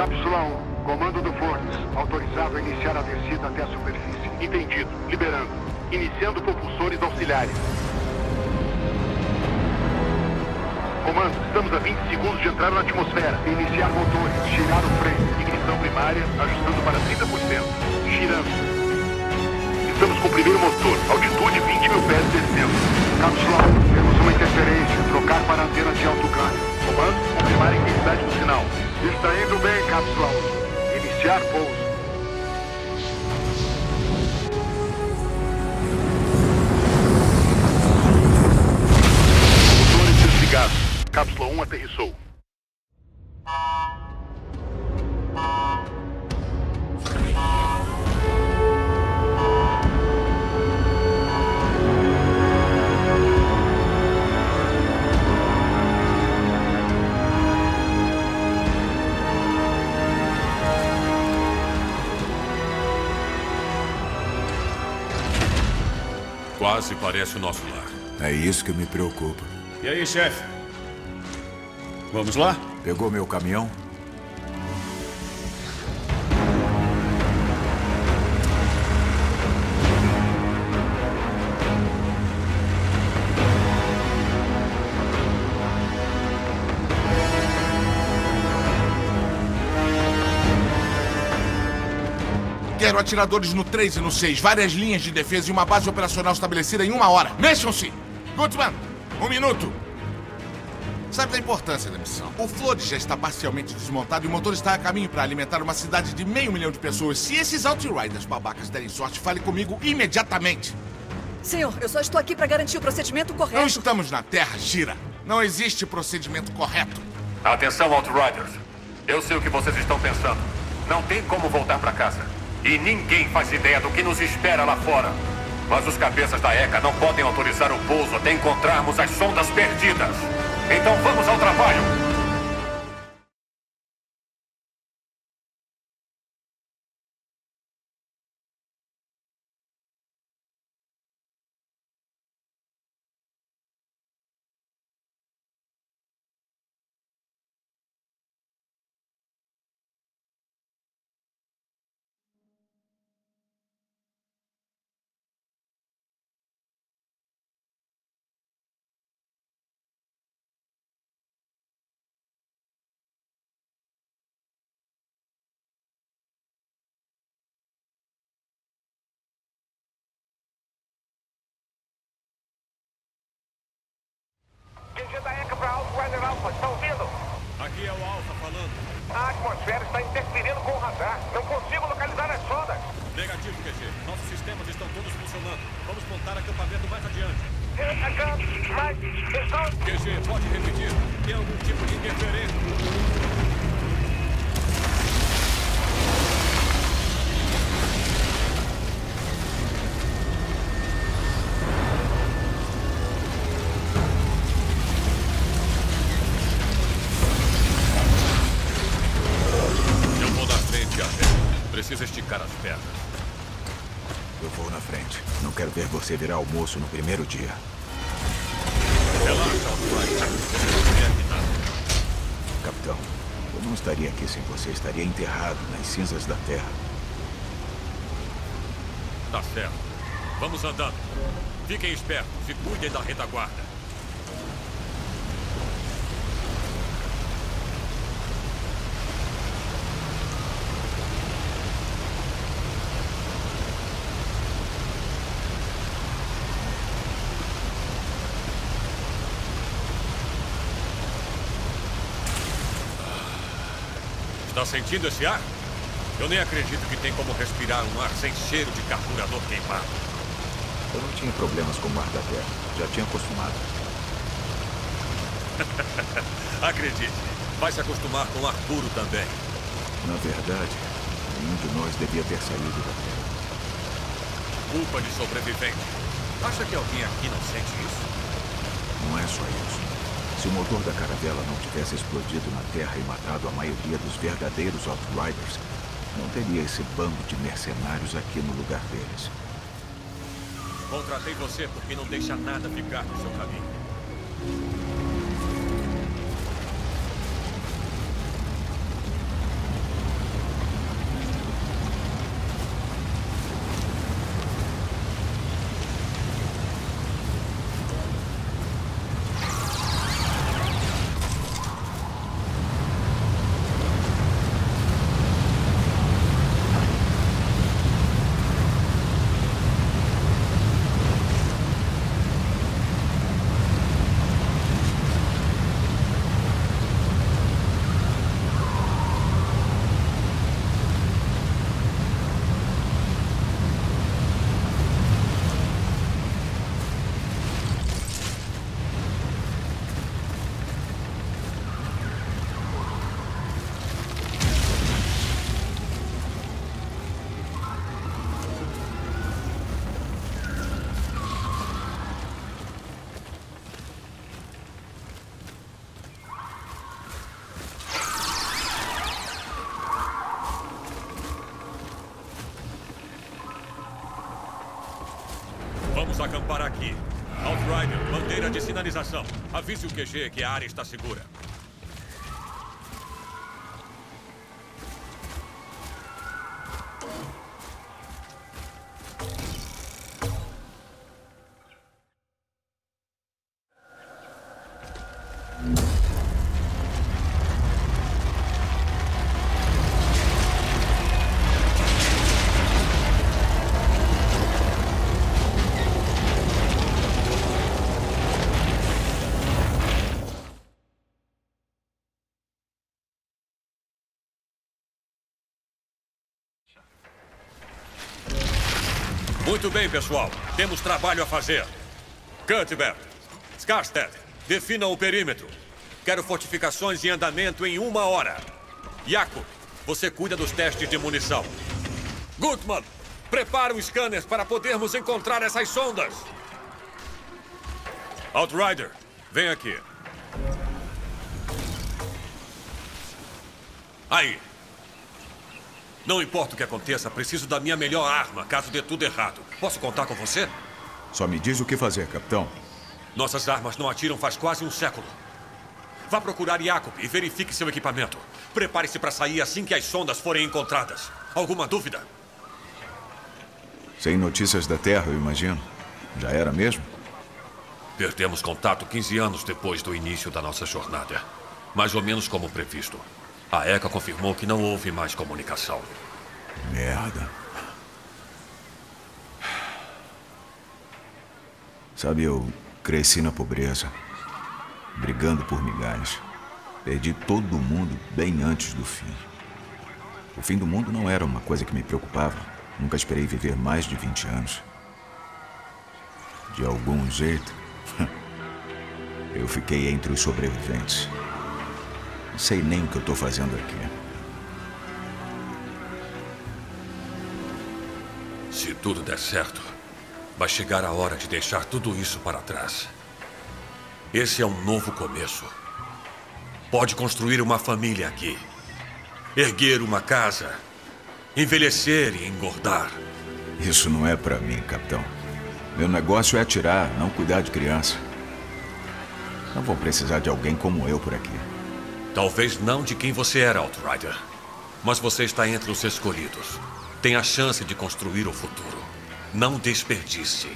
Cápsula 1, comando do Fortes. Autorizado a iniciar a descida até a superfície. Entendido. Liberando. Iniciando propulsores auxiliares. Comando, estamos a 20 segundos de entrar na atmosfera. Iniciar motores. Girar o freio. Ignição primária, ajustando para 30%. Girando. Estamos com o primeiro motor. Altitude 20 mil pés descendo. Cápsula 1, temos uma interferência. Trocar para a antena de alto câmbio. Comando, confirmar a intensidade do sinal. Está indo bem, Cápsula 1. Iniciar pouso. Motores desligados. Cápsula 1 aterrissou. Quase parece o nosso lar. É isso que me preocupa. E aí, chefe? Vamos lá? Pegou meu caminhão? Quero atiradores no 3 e no 6, várias linhas de defesa e uma base operacional estabelecida em 1 hora. Mexam-se! Gutman, 1 minuto. Sabe da importância da missão? O Flood já está parcialmente desmontado e o motor está a caminho para alimentar uma cidade de 500 mil de pessoas. Se esses Outriders babacas derem sorte, fale comigo imediatamente. Senhor, eu só estou aqui para garantir o procedimento correto. Não estamos na Terra, Shira. Não existe procedimento correto. Atenção, Outriders. Eu sei o que vocês estão pensando. Não tem como voltar para casa. E ninguém faz ideia do que nos espera lá fora. Mas os cabeças da ECA não podem autorizar o pouso até encontrarmos as sondas perdidas. Então vamos ao trabalho! DG da ECA para Outrider Alpha, está ouvindo? Aqui é o Alpha falando. A atmosfera está interferindo com o radar. Não consigo localizar as sondas. Negativo, QG. Nossos sistemas estão todos funcionando. Vamos montar acampamento mais adiante. Mas estão... QG, pode repetir. Tem algum tipo de interferência? Precisa esticar as pernas. Eu vou na frente. Não quero ver você virar almoço no primeiro dia. Relaxa, Outrider. Capitão, eu não estaria aqui sem você. Estaria enterrado nas cinzas da Terra. Tá certo. Vamos andando. Fiquem espertos e cuidem da retaguarda. Está sentindo esse ar? Eu nem acredito que tem como respirar um ar sem cheiro de carburador queimado. Eu não tinha problemas com o ar da Terra. Já tinha acostumado. Acredite, vai se acostumar com ar puro também. Na verdade, nenhum de nós devia ter saído da Terra. Culpa de sobrevivente. Acha que alguém aqui não sente isso? Não é só isso. Se o motor da caravela não tivesse explodido na Terra e matado a maioria dos verdadeiros Outriders, não teria esse bando de mercenários aqui no lugar deles. Contratei você porque não deixa nada ficar no seu caminho. Vamos acampar aqui. Outrider, bandeira de sinalização. Avise o QG que a área está segura. Muito bem, pessoal. Temos trabalho a fazer. Cuthbert, Skarstead, definam o perímetro. Quero fortificações em andamento em 1 hora. Jakob, você cuida dos testes de munição. Gutman, prepara os scanners para podermos encontrar essas sondas. Outrider, vem aqui. Aí. Não importa o que aconteça, preciso da minha melhor arma, caso dê tudo errado. Posso contar com você? Só me diz o que fazer, capitão. Nossas armas não atiram faz quase um século. Vá procurar Jakob e verifique seu equipamento. Prepare-se para sair assim que as sondas forem encontradas. Alguma dúvida? Sem notícias da Terra, eu imagino. Já era mesmo? Perdemos contato 15 anos depois do início da nossa jornada. Mais ou menos como previsto. A ECA confirmou que não houve mais comunicação. Merda. Sabe, eu cresci na pobreza, brigando por migalhas. Perdi todo mundo bem antes do fim. O fim do mundo não era uma coisa que me preocupava. Nunca esperei viver mais de 20 anos. De algum jeito, eu fiquei entre os sobreviventes. Não sei nem o que eu estou fazendo aqui. Se tudo der certo, vai chegar a hora de deixar tudo isso para trás. Esse é um novo começo. Pode construir uma família aqui. Erguer uma casa. Envelhecer e engordar. Isso não é para mim, capitão. Meu negócio é atirar, não cuidar de criança. Não vou precisar de alguém como eu por aqui. Talvez não de quem você era, Outrider. Mas você está entre os escolhidos. Tem a chance de construir o futuro. Não desperdice.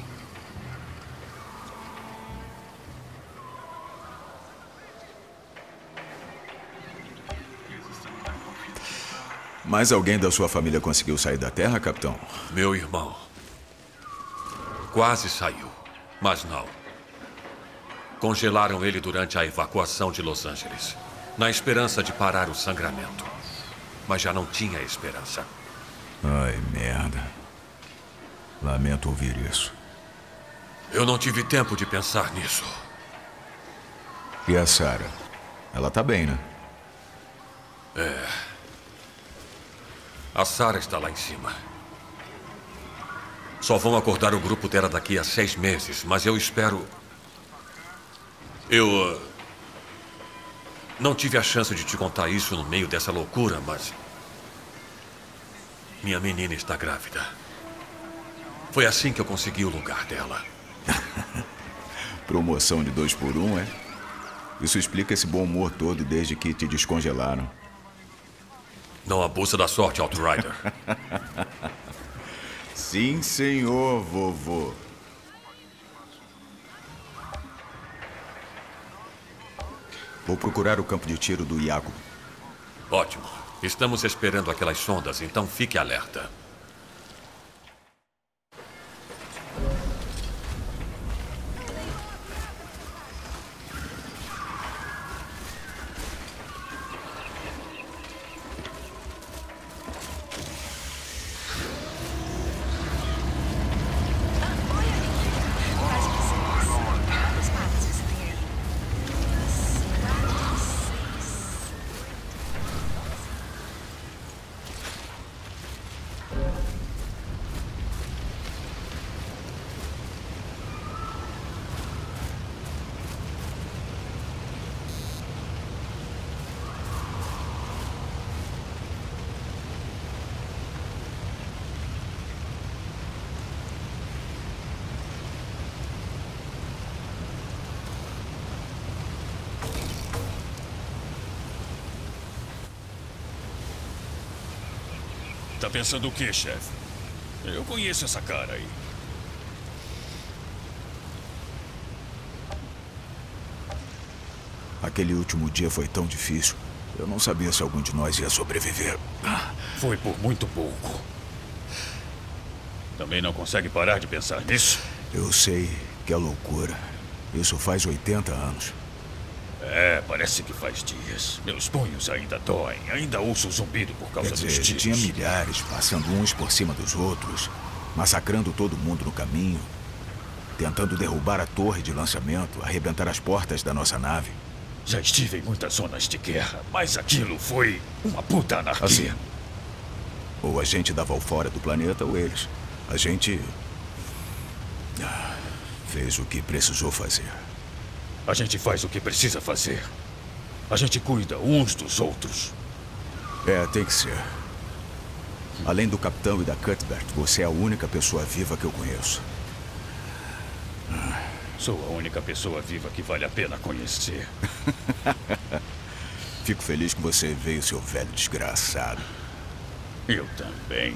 Mais alguém da sua família conseguiu sair da Terra, capitão? Meu irmão. Quase saiu, mas não. Congelaram ele durante a evacuação de Los Angeles. Na esperança de parar o sangramento. Mas já não tinha esperança. Ai, merda. Lamento ouvir isso. Eu não tive tempo de pensar nisso. E a Sarah? Ela tá bem, né? É. A Sarah está lá em cima. Só vão acordar o grupo dela daqui a 6 meses, mas eu espero... Não tive a chance de te contar isso no meio dessa loucura, mas... Minha menina está grávida. Foi assim que eu consegui o lugar dela. Promoção de 2 por 1, é? Isso explica esse bom humor todo desde que te descongelaram. Não abusa da sorte, Outrider. Sim, senhor, vovô. Vou procurar o campo de tiro do Jakob. Ótimo. Estamos esperando aquelas sondas, então fique alerta. Tá pensando o quê, chefe? Eu conheço essa cara aí. Aquele último dia foi tão difícil. Eu não sabia se algum de nós ia sobreviver. Foi por muito pouco. Também não consegue parar de pensar nisso? Eu sei que é loucura. Isso faz 80 anos. É, parece que faz dias. Meus punhos ainda doem. Ainda ouço o zumbido por causa dos tiros. Tinha milhares passando uns por cima dos outros, massacrando todo mundo no caminho, tentando derrubar a torre de lançamento, arrebentar as portas da nossa nave. Já estive em muitas zonas de guerra, mas aquilo foi uma puta anarquia. Assim, ou a gente dava o fora do planeta ou eles. A gente fez o que precisou fazer. A gente faz o que precisa fazer. A gente cuida uns dos outros. É, tem que ser. Além do capitão e da Cuthbert, você é a única pessoa viva que eu conheço. Sou a única pessoa viva que vale a pena conhecer. Fico feliz que você veio, seu velho desgraçado. Eu também.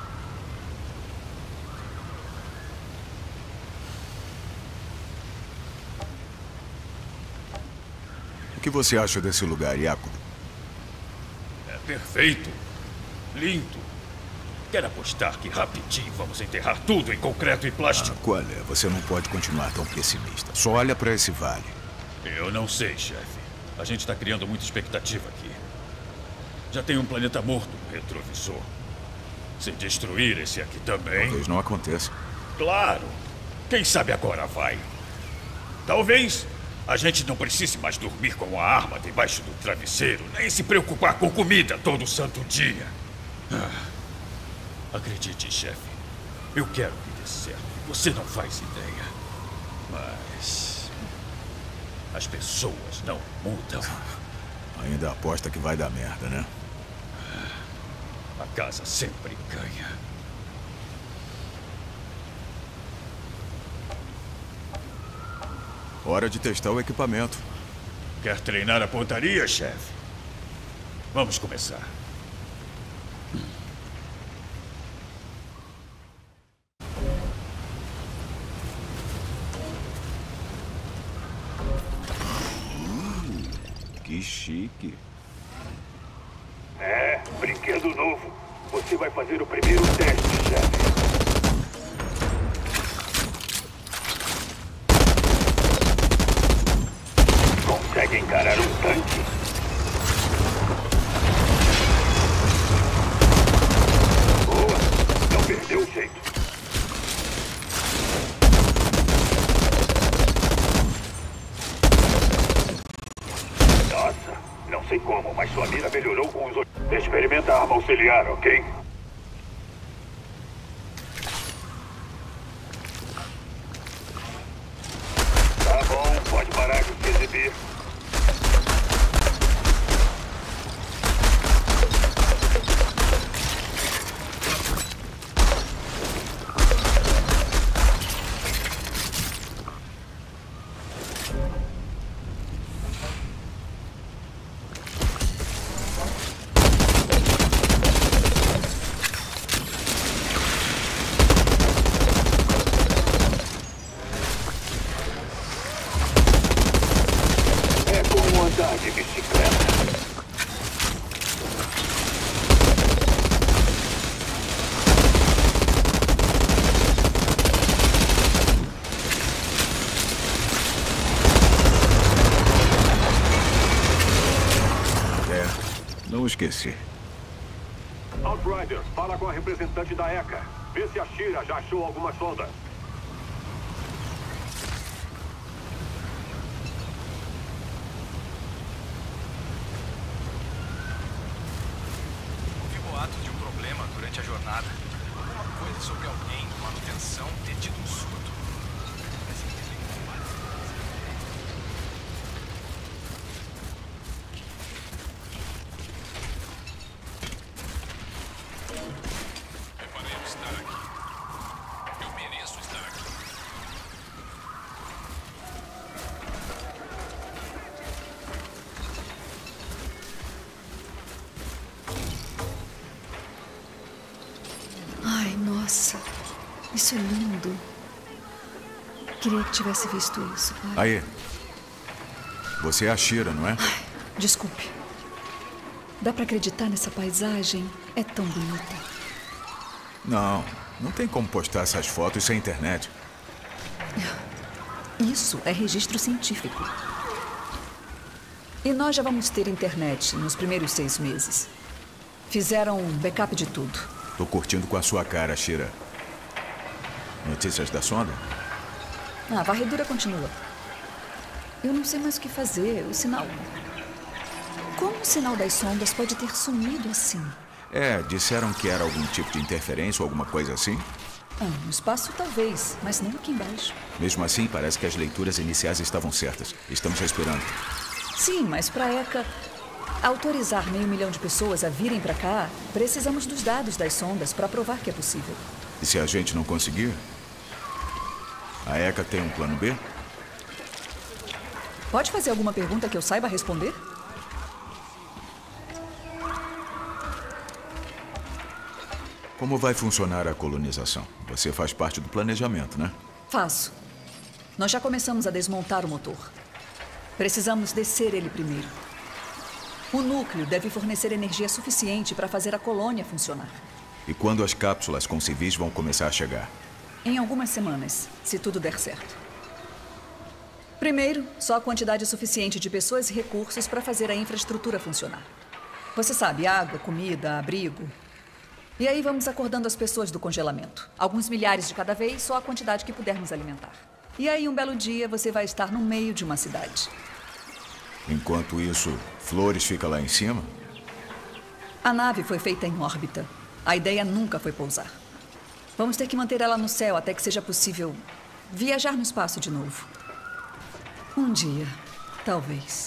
O que você acha desse lugar, Jacob? É perfeito. Lindo. Quer apostar que rapidinho vamos enterrar tudo em concreto e plástico? Qual é? Você não pode continuar tão pessimista. Só olha para esse vale. Eu não sei, chefe. A gente está criando muita expectativa aqui. Já tem um planeta morto no retrovisor. Se destruir esse aqui também... Talvez não aconteça. Claro. Quem sabe agora vai. Talvez a gente não precise mais dormir com a arma debaixo do travesseiro, nem se preocupar com comida todo santo dia. Acredite, chefe. Eu quero que dê certo. Você não faz ideia. Mas... as pessoas não mudam. Ainda aposta que vai dar merda, né? A casa sempre ganha. Hora de testar o equipamento. Quer treinar a pontaria, chefe? Vamos começar. Que chique. É, brinquedo novo. Você vai fazer o primeiro teste, chefe. Consegue encarar um tanque? Boa, não perdeu o jeito. Nossa, não sei como, mas sua mira melhorou com os... Experimenta a arma auxiliar, ok? Tá bom, pode parar de se exibir. De bicicleta. Não esqueci. Outrider, fala com a representante da ECA. Vê se a Shira já achou alguma sonda. De um problema durante a jornada. Alguma coisa sobre alguém de manutenção ter tido um surto. Reparei estar aqui. Eu mereço estar aqui. Nossa, isso é lindo. Queria que tivesse visto isso, pai. Aí. Você é a Shira, não é? Ai, desculpe. Dá pra acreditar nessa paisagem? É tão bonita. Não tem como postar essas fotos sem internet. Isso é registro científico. E nós já vamos ter internet nos primeiros 6 meses. Fizeram um backup de tudo. Tô curtindo com a sua cara, Shira. Notícias da sonda? A varredura continua. Eu não sei mais o que fazer. O sinal... Como o sinal das sondas pode ter sumido assim? Disseram que era algum tipo de interferência ou alguma coisa assim? No espaço talvez, mas não aqui embaixo. Mesmo assim, parece que as leituras iniciais estavam certas. Estamos esperando. Sim, mas para a ECA autorizar 500 mil de pessoas a virem para cá, precisamos dos dados das sondas para provar que é possível. E se a gente não conseguir? A ECA tem um plano B? Pode fazer alguma pergunta que eu saiba responder? Como vai funcionar a colonização? Você faz parte do planejamento, né? Faço. Nós já começamos a desmontar o motor. Precisamos descer ele primeiro. O núcleo deve fornecer energia suficiente para fazer a colônia funcionar. E quando as cápsulas com civis vão começar a chegar? Em algumas semanas, se tudo der certo. Primeiro, só a quantidade suficiente de pessoas e recursos para fazer a infraestrutura funcionar. Você sabe, água, comida, abrigo. E aí vamos acordando as pessoas do congelamento. Alguns milhares de cada vez, só a quantidade que pudermos alimentar. E aí, um belo dia, você vai estar no meio de uma cidade. Enquanto isso, Flores fica lá em cima? A nave foi feita em órbita. A ideia nunca foi pousar. Vamos ter que manter ela no céu até que seja possível viajar no espaço de novo. Um dia, talvez.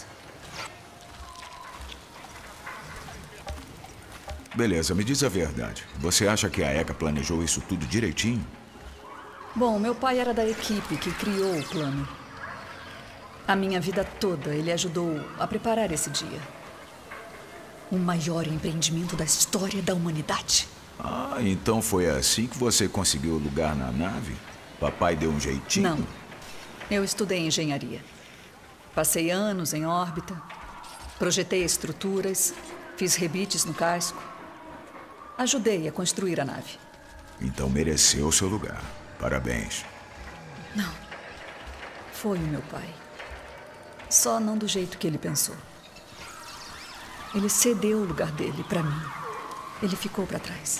Beleza, me diz a verdade. Você acha que a ECA planejou isso tudo direitinho? Bom, meu pai era da equipe que criou o plano. A minha vida toda, ele ajudou a preparar esse dia. O maior empreendimento da história da humanidade. Ah, então foi assim que você conseguiu lugar na nave? Papai deu um jeitinho? Não. Eu estudei engenharia. Passei anos em órbita. Projetei estruturas. Fiz rebites no casco. Ajudei a construir a nave. Então mereceu o seu lugar. Parabéns. Não. Foi o meu pai. Só não do jeito que ele pensou. Ele cedeu o lugar dele para mim. Ele ficou para trás.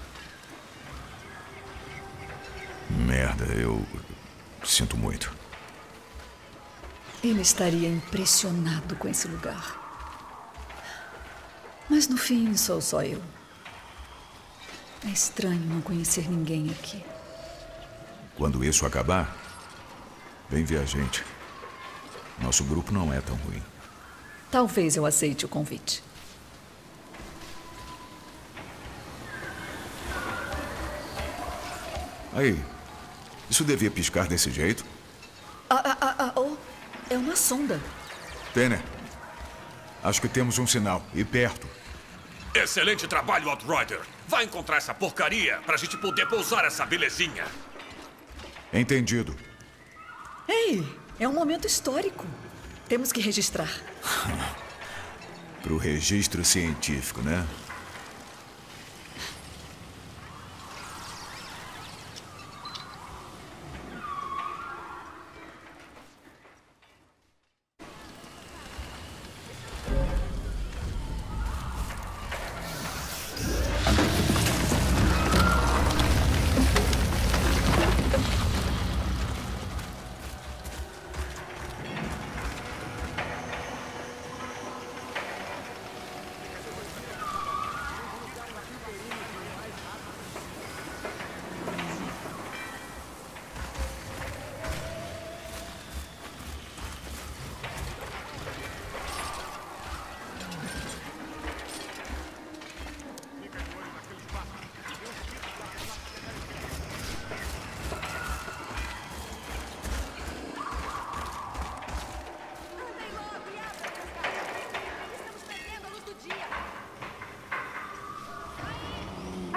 Merda, eu sinto muito. Ele estaria impressionado com esse lugar. Mas no fim, sou só eu. É estranho não conhecer ninguém aqui. Quando isso acabar, vem ver a gente. Nosso grupo não é tão ruim. Talvez eu aceite o convite. Aí, isso devia piscar desse jeito? É uma sonda. Tanner, acho que temos um sinal, e perto. Excelente trabalho, Outrider. Vai encontrar essa porcaria pra gente poder pousar essa belezinha. Entendido. Ei, é um momento histórico. Temos que registrar. Pro registro científico, né?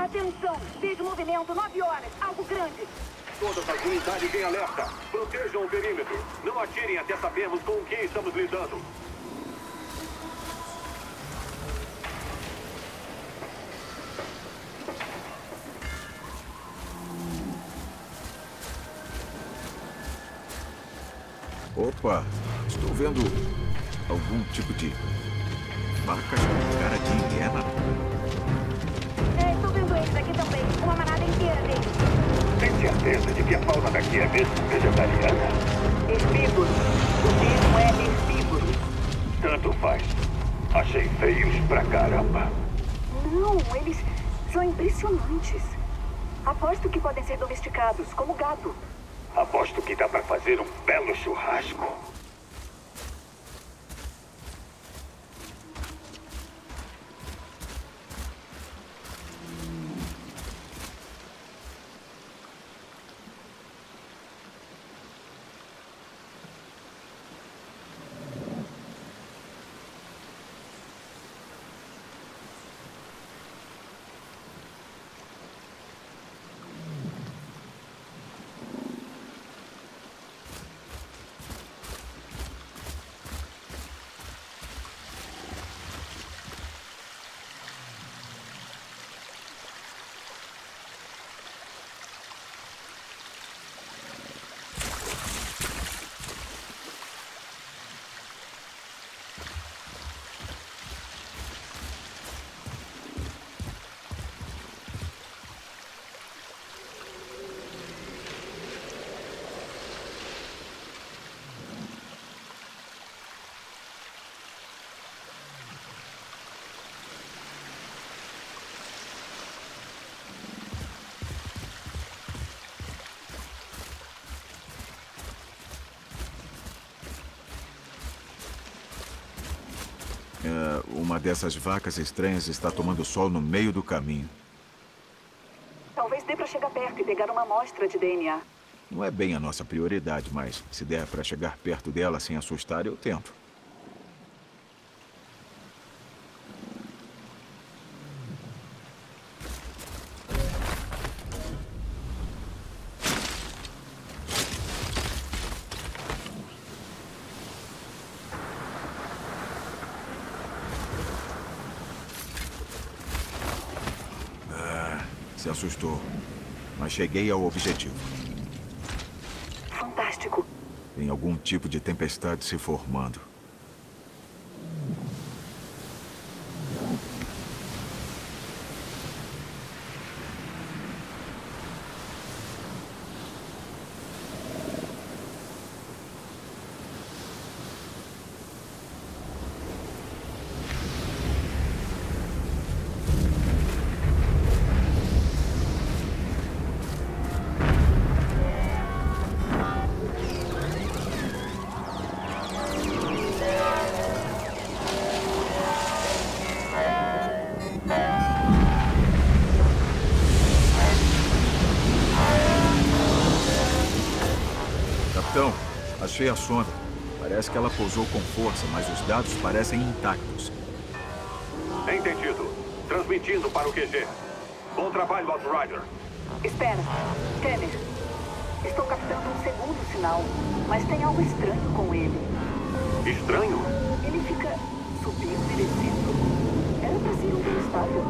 Atenção! Vejo movimento, 9 horas. Algo grande. Todas as unidades em alerta. Protejam o perímetro. Não atirem até sabermos com o que estamos lidando. Opa, estou vendo algum tipo de vacas com cara de hiena. Estou vendo eles aqui também. Uma manada inteira deles. Tem certeza de que a fauna daqui é mesmo vegetariana? Herbívoros. O termo é herbívoros. Tanto faz. Achei feios pra caramba. Não, eles são impressionantes. Aposto que podem ser domesticados, como gado. Aposto que dá pra fazer um belo churrasco. Uma dessas vacas estranhas está tomando sol no meio do caminho. Talvez dê para chegar perto e pegar uma amostra de DNA. Não é bem a nossa prioridade, mas se der para chegar perto dela sem assustar, eu tento. Se assustou, mas cheguei ao objetivo. Fantástico. Tem algum tipo de tempestade se formando. Capitão, achei a sonda. Parece que ela pousou com força, mas os dados parecem intactos. Entendido. Transmitindo para o QG. Bom trabalho, Outrider. Espera. Tanner. Estou captando um segundo sinal, mas tem algo estranho com ele. Estranho? Ele fica subindo e descendo. Era pra ser um voo estável.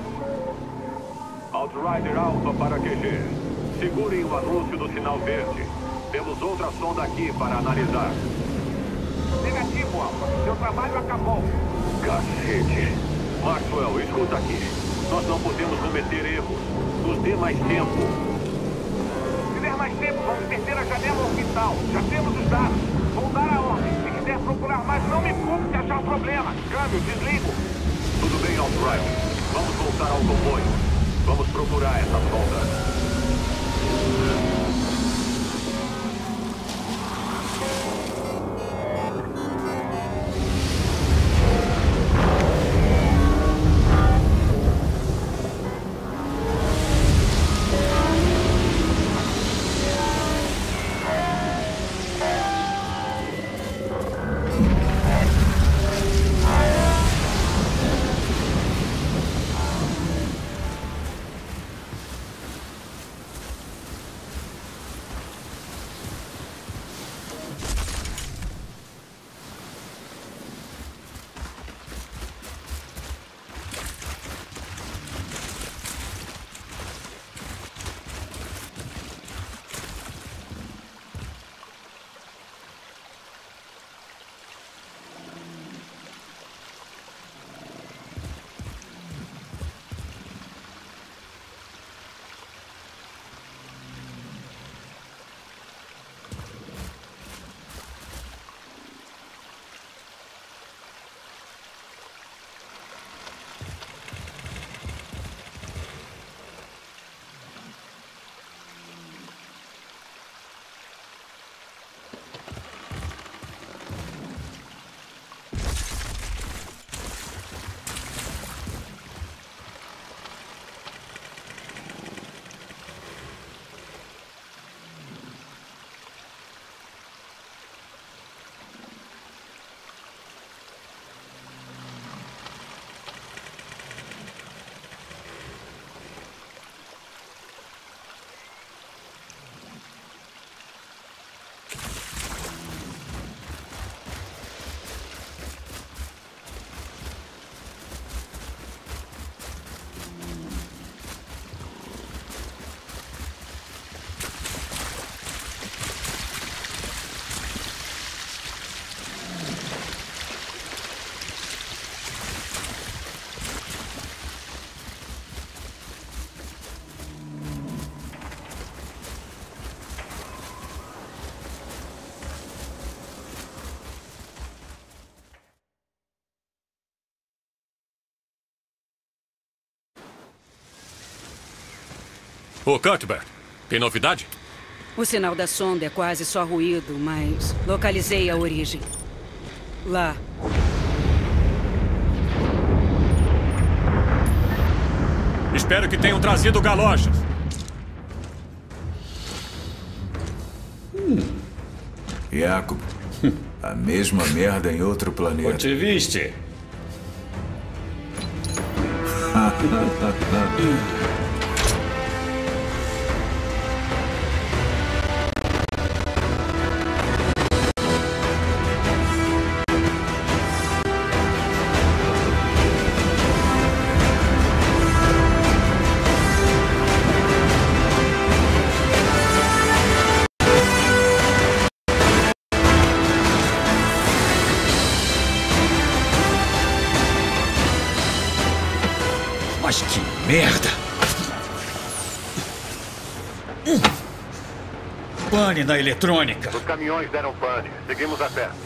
Outrider Alpha para QG. Segurem o anúncio do sinal verde. Temos outra sonda aqui para analisar. Negativo, Alpha. Seu trabalho acabou. Cacete. Maxwell, escuta aqui. Nós não podemos cometer erros. Nos dê mais tempo. Se der mais tempo, vamos perder a janela orbital. Já temos os dados. Vou dar a ordem. Se quiser procurar mais, não me culpe se achar um problema. Câmbio, desligo. Tudo bem, Outrider. Vamos voltar ao comboio. Vamos procurar essa sonda. Ô, Cuthbert, tem novidade? O sinal da sonda é quase só ruído, mas localizei a origem. Lá. Espero que tenham trazido galochas. Jacob, a mesma merda em outro planeta. Onde viste? Mas que merda! Pane na eletrônica. Os caminhões deram pane. Seguimos a pé.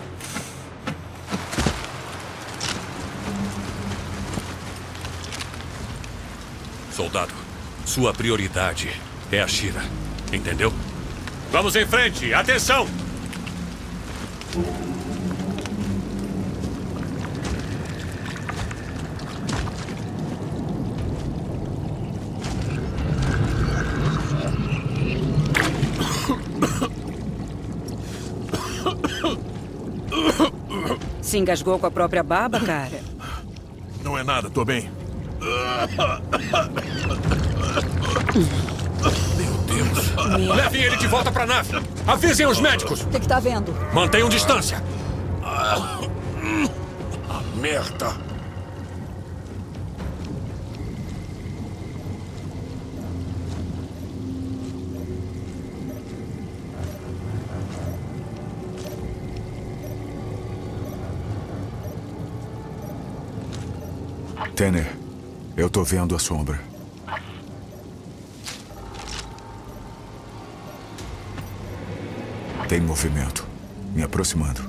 Soldado, sua prioridade é a Shira. Entendeu? Vamos em frente! Atenção! Se engasgou com a própria baba, cara? Não é nada, tô bem. Meu Deus. Levem ele de volta pra nave. Avisem os médicos. O que tá vendo? Mantenham distância. A merda. Tanner, eu tô vendo a sombra. Tem movimento. Me aproximando.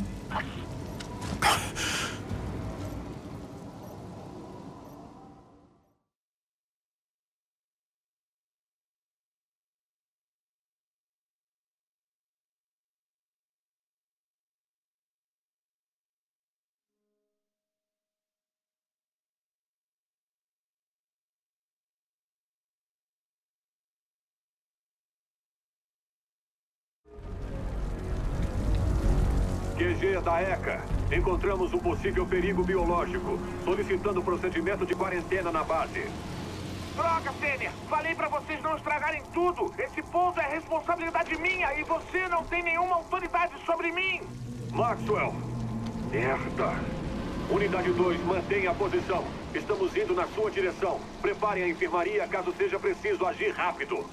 QG da ECA. Encontramos um possível perigo biológico. Solicitando procedimento de quarentena na base. Droga, Tanner! Falei pra vocês não estragarem tudo! Esse ponto é responsabilidade minha e você não tem nenhuma autoridade sobre mim! Maxwell! Merda! Unidade 2, mantenha a posição. Estamos indo na sua direção. Preparem a enfermaria caso seja preciso agir rápido.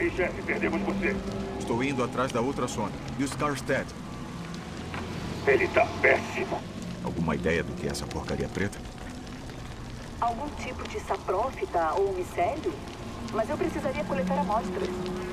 aí, chefe. Perdemos você. Estou indo atrás da outra sonda. E o Starstead? Ele tá péssimo. Alguma ideia do que é essa porcaria preta? Algum tipo de saprófita ou micélio? Mas eu precisaria coletar amostras.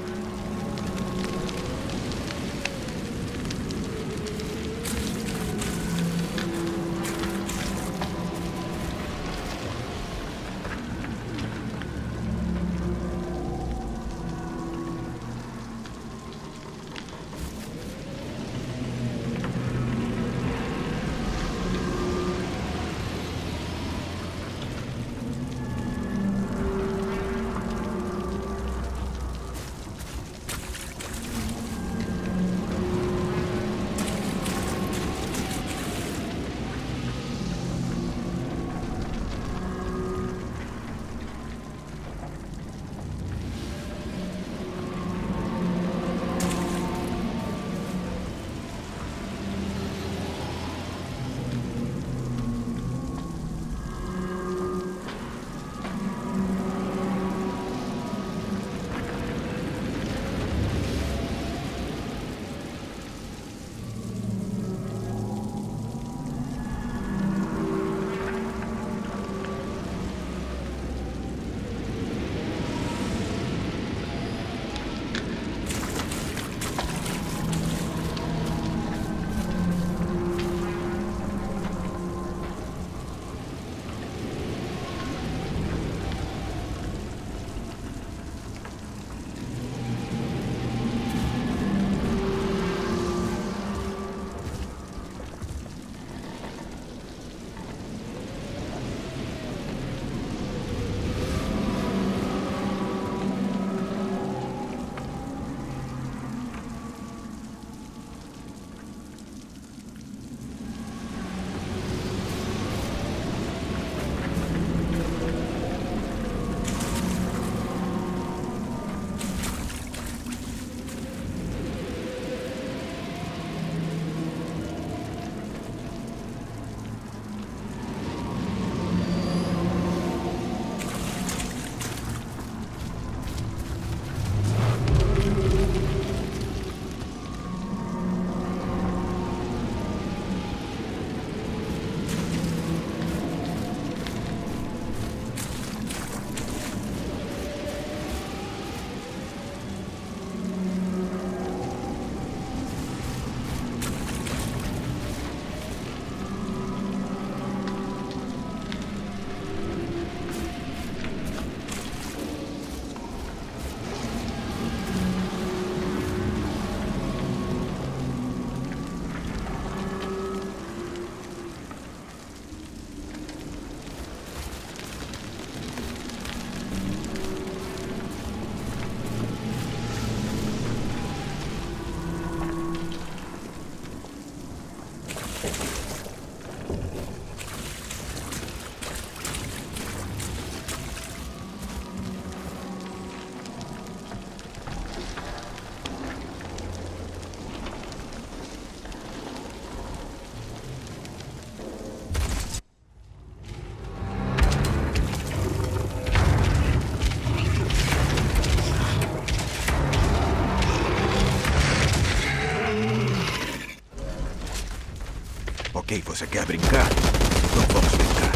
Ok, você quer brincar? Então vamos brincar.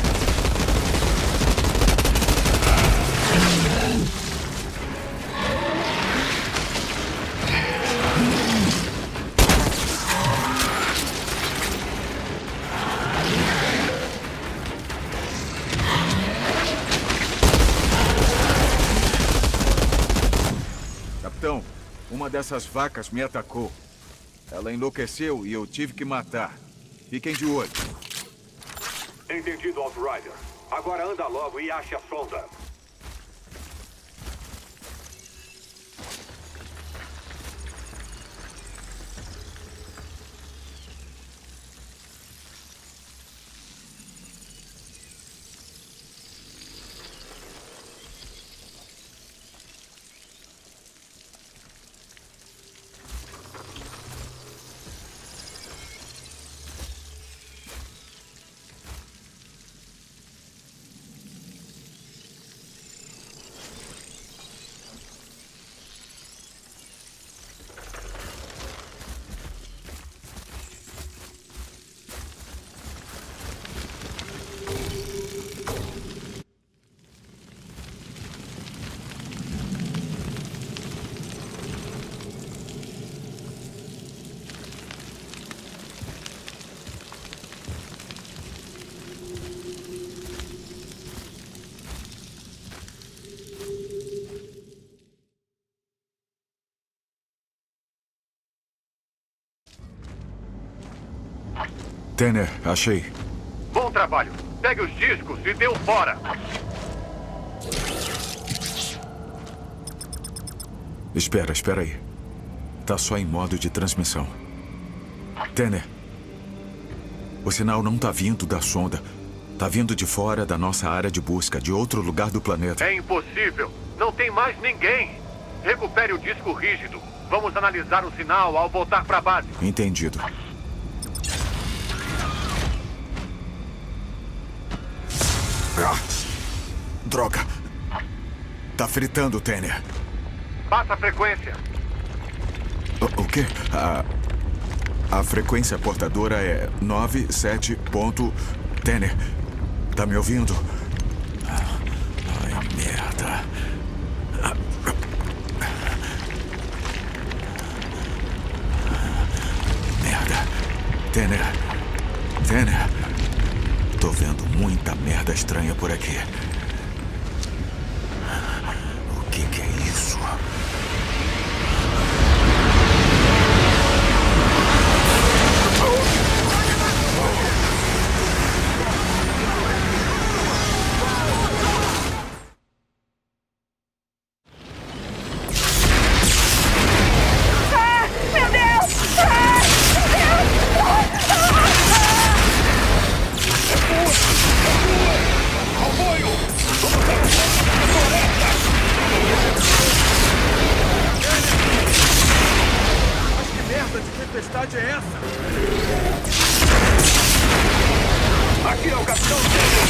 Capitão, uma dessas vacas me atacou. Ela enlouqueceu e eu tive que matar. Fiquem de olho. Entendido, Outrider. Agora anda logo e ache a sonda. Tanner, achei. Bom trabalho. Pegue os discos e dê um fora. Espera aí. Tá só em modo de transmissão. Tanner, o sinal não tá vindo da sonda. Tá vindo de fora da nossa área de busca, de outro lugar do planeta. É impossível. Não tem mais ninguém. Recupere o disco rígido. Vamos analisar o sinal ao voltar para a base. Entendido. Droga. Tá fritando, Tanner. Passa a frequência. O quê? A frequência portadora é 97. Tanner, tá me ouvindo? Ai, merda. Merda. Tanner. Tô vendo muita merda estranha por aqui. O que é isso? Aqui é o Capitão Tanner.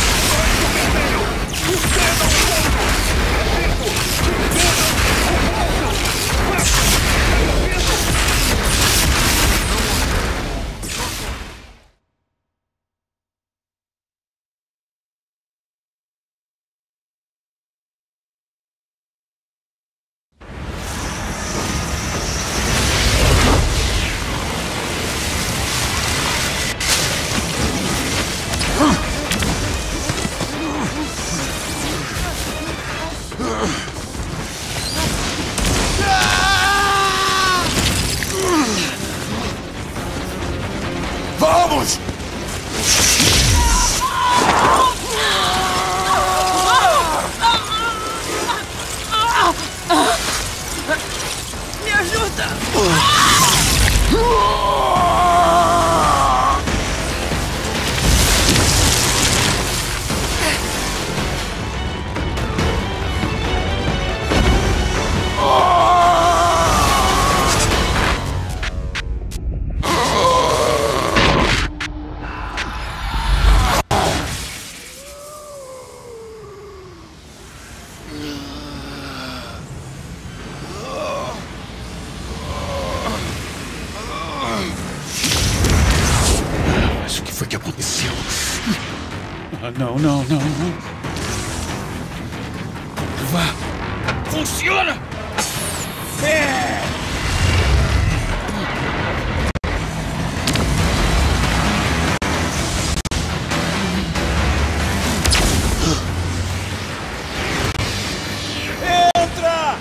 Vamos! Me ajuda! Mas o que foi que aconteceu? Não. Vá! Funciona! Entra!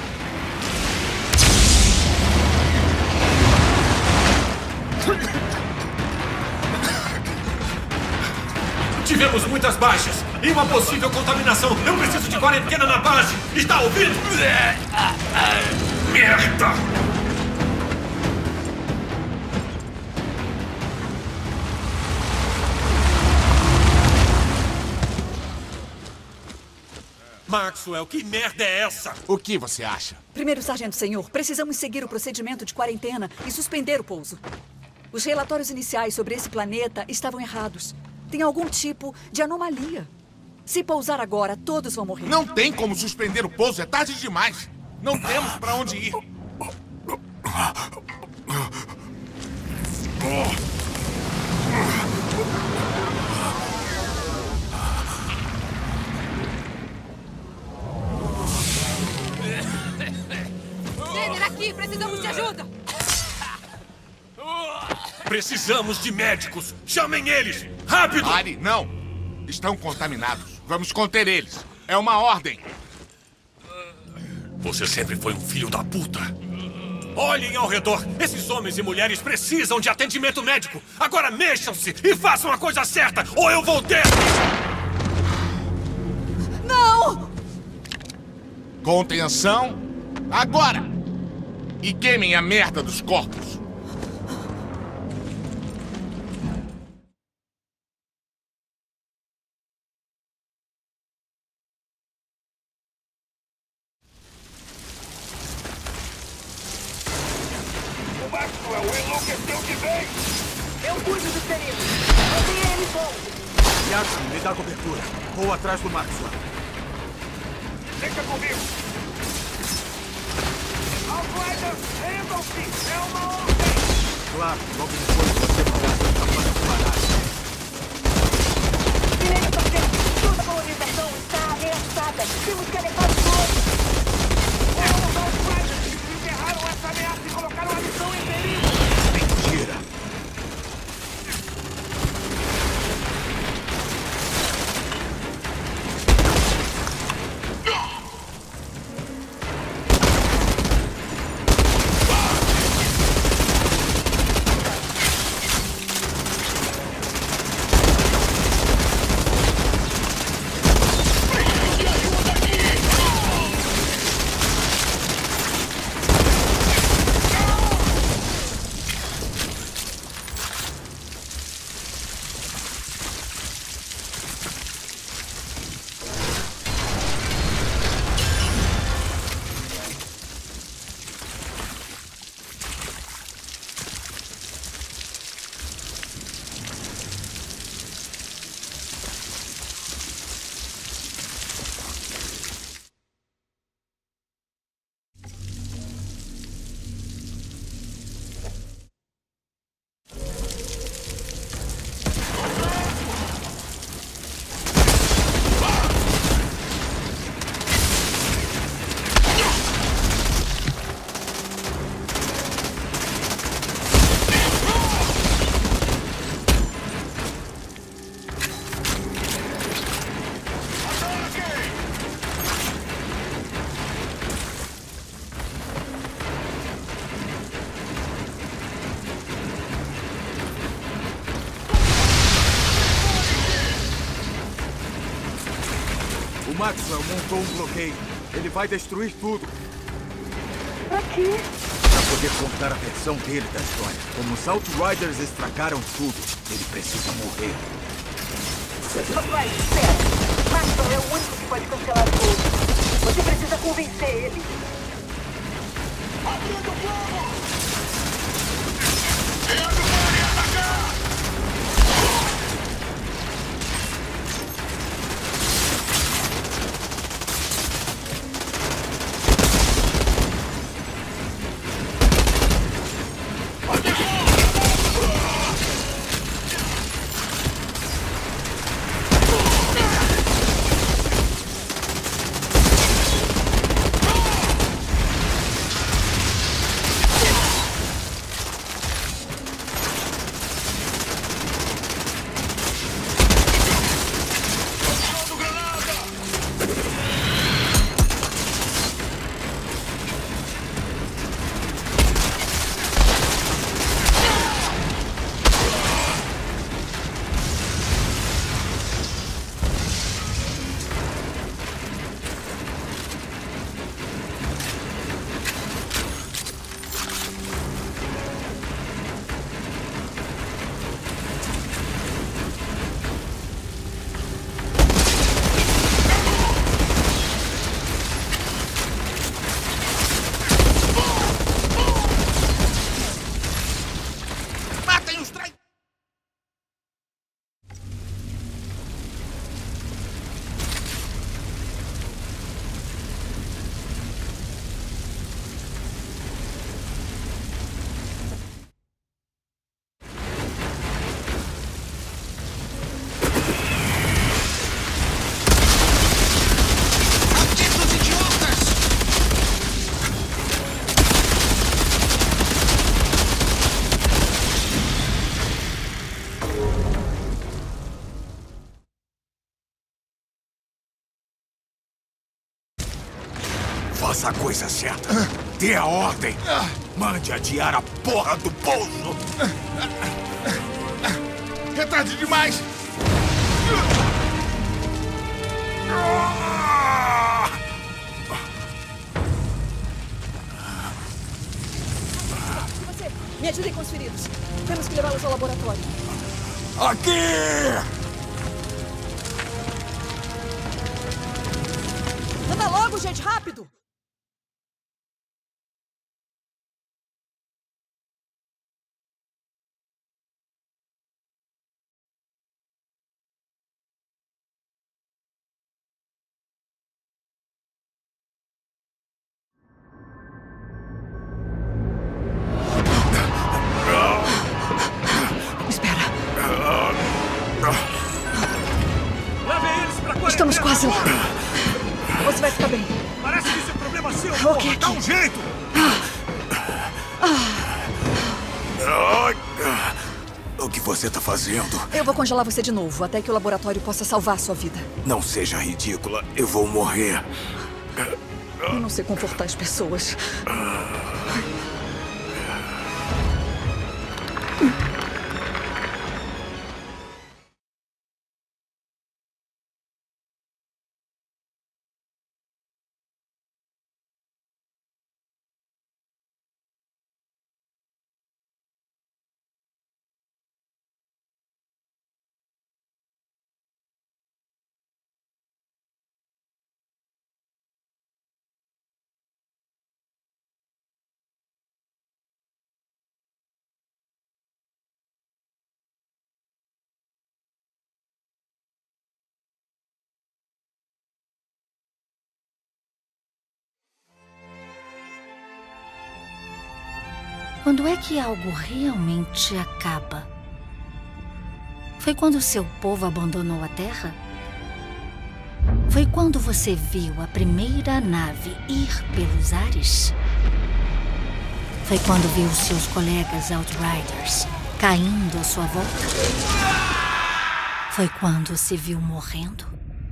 Tivemos muitas baixas e uma possível contaminação. Eu preciso de quarentena na base. Está ouvindo? Merda! Maxwell, que merda é essa? O que você acha? Primeiro, Sargento Senhor, precisamos seguir o procedimento de quarentena e suspender o pouso. Os relatórios iniciais sobre esse planeta estavam errados. Tem algum tipo de anomalia. Se pousar agora, todos vão morrer. Não tem como suspender o pouso, é tarde demais. Não temos para onde ir. Tanner, aqui! Precisamos de ajuda! Precisamos de médicos. Chamem eles! Rápido! Pare, não. Estão contaminados. Vamos conter eles. É uma ordem. Você sempre foi um filho da puta. Olhem ao redor. Esses homens e mulheres precisam de atendimento médico. Agora mexam-se e façam a coisa certa, ou eu vou ter... Não! Contenção, agora! E queimem a merda dos corpos. O Maxwell enlouqueceu de vez! Eu cuido dos feridos. Mantenha ele bom. Jackson, me dá cobertura. Vou atrás do Maxwell. Deixa comigo! Outriders, rendam-se! É uma ordem! Claro, logo depois você fará essa capaz de parar. Silêncio, sargento. Toda a colonização está ameaçada. Temos que levar todos. Os Outriders enterraram essa ameaça e colocaram a missão em perigo! Mentira! O Maxwell montou um bloqueio. Ele vai destruir tudo. Pra quê? Pra poder contar a versão dele da história. Como os Outriders estragaram tudo, ele precisa morrer. Papai, espera. Maxwell é o único que pode cancelar tudo. Você precisa convencer ele. Abrindo fogo! Eles podem atacar! Faça a coisa certa. Dê a ordem. Mande adiar a porra do pouso! É tarde demais! Você, me ajudem com os feridos. Temos que levá-los ao laboratório. Aqui! Anda logo, gente, rápido! Estamos quase lá. Você vai ficar bem. Parece que isso é problema seu, Ok, porra. Dá um jeito! O que você tá fazendo? Eu vou congelar você de novo, até que o laboratório possa salvar a sua vida. Não seja ridícula. Eu vou morrer. Eu não sei confortar as pessoas. Quando é que algo realmente acaba? Foi quando seu povo abandonou a Terra? Foi quando você viu a primeira nave ir pelos ares? Foi quando viu seus colegas Outriders caindo à sua volta? Foi quando se viu morrendo?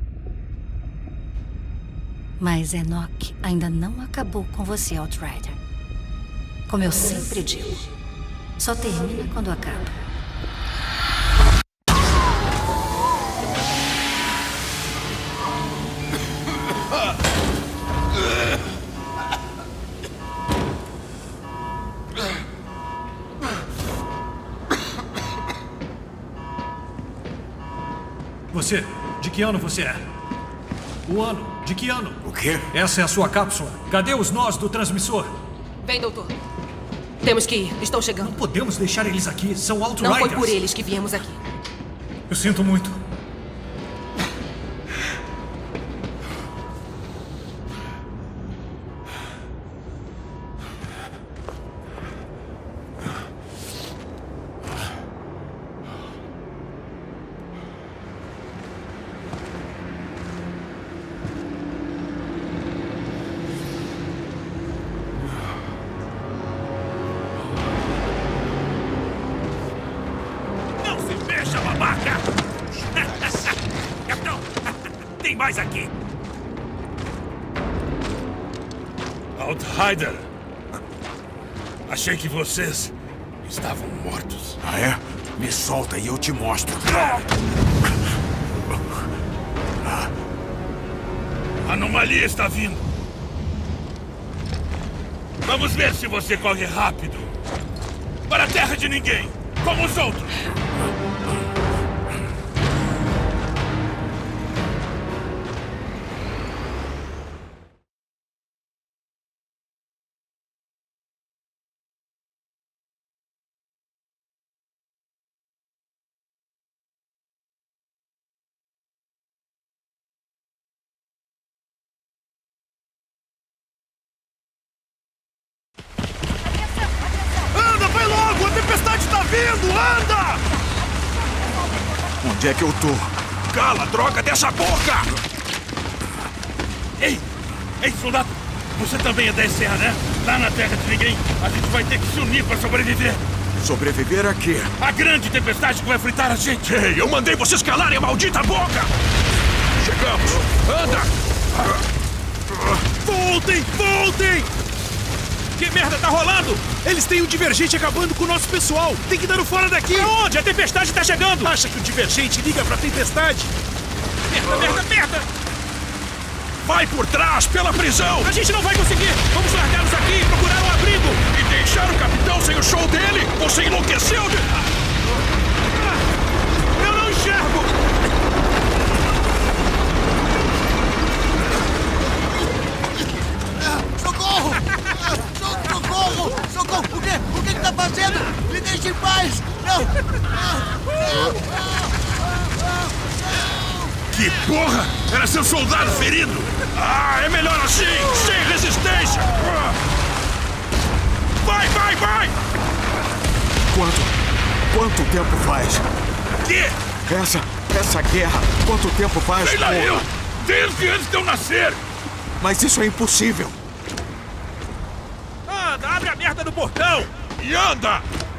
Mas Enoch ainda não acabou com você, Outrider. Como eu sempre digo, só termina quando acaba. Você, de que ano você é? O ano, de que ano? O quê? Essa é a sua cápsula. Cadê os nós do transmissor? Vem, doutor. Temos que ir. Estão chegando. Não podemos deixar eles aqui. São Outriders. Não foi por eles que viemos aqui. Eu sinto muito. Mais aqui. Outrider. Achei que vocês estavam mortos. Ah, é? Me solta e eu te mostro. A anomalia está vindo. Vamos ver se você corre rápido. Para a terra de ninguém, como os outros. Anda! Onde é que eu tô? Cala, droga, dessa boca! Ei, soldado! Você também é da SR, né? Lá na terra de ninguém, a gente vai ter que se unir pra sobreviver. Sobreviver a quê? A grande tempestade que vai fritar a gente! Ei, eu mandei vocês calarem a maldita boca! Chegamos! Anda! Voltem! Que merda tá rolando? Eles têm um divergente acabando com o nosso pessoal. Tem que dar o fora daqui. Aonde? A tempestade tá chegando. Acha que o divergente liga pra tempestade? Merda, merda, merda! Vai por trás, pela prisão! A gente não vai conseguir! Vamos largá-los aqui e procurar um abrigo! E deixar o capitão sem o show dele? Você enlouqueceu? Eu não enxergo! Socorro! Socorro! Socorro! O que tá fazendo? Me deixe em paz! Não! Que porra! Era seu soldado ferido! Ah, é melhor assim! Sem resistência! Vai, vai, vai! Quanto tempo faz? Que? Essa guerra, quanto tempo faz? Sei lá eu! Desde antes de eu nascer! Mas isso é impossível! Anda, abre a merda do portão! E anda!